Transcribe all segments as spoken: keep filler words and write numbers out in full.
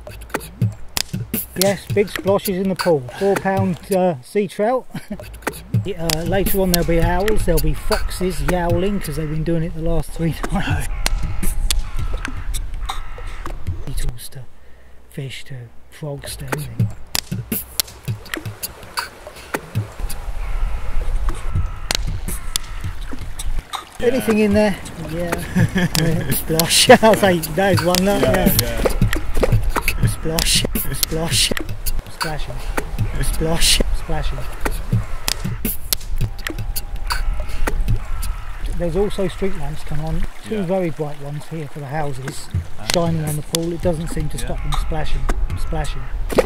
Yes, big splashes in the pool. Four pound uh, sea trout. uh, later on there'll be owls, there'll be foxes yowling because they've been doing it the last three times. Beetles to fish to frogs to anything. Yeah. Anything in there? Yeah. yeah splosh. I'll say there's one there. Yeah, yeah. yeah. Splosh. Splosh. Splashing. Splosh. Splashing. There's also street lamps come on. Two yeah. very bright ones here for the houses, ah, shining yeah. on the pool. It doesn't seem to stop yeah. them splashing. Splashing.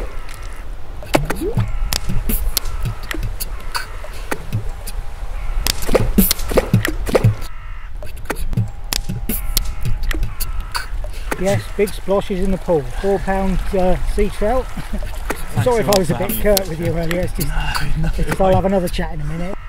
Yes, big splashes in the pool. Four pound uh, sea trout. Sorry if I was a bit curt with you earlier. It's just, no, no, it's just I'll have another chat in a minute.